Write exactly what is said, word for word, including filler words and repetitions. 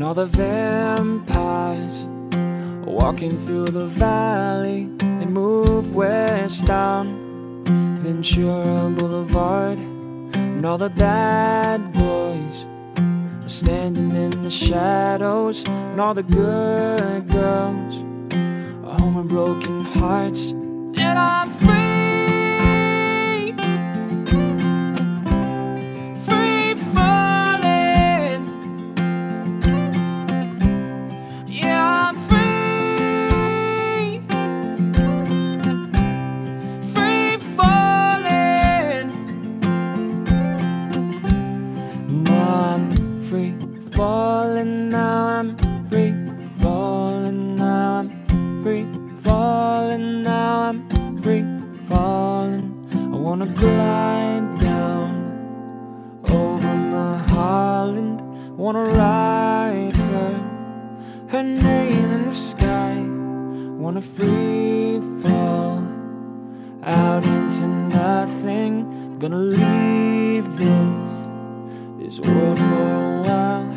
all the vampires are walking through the valley. They move westbound Ventura Boulevard, and all the bad boys are standing in the shadows, and all the good girls are home with broken hearts. And I'm free, free falling. Yeah, I'm free, free falling. Now I'm free falling, now I'm free falling, now I'm free falling, now I'm free falling. I wanna glide down over my Holland, wanna ride her, her name in the sky. Wanna free fall out into nothing. I'm gonna leave this, this world for a while.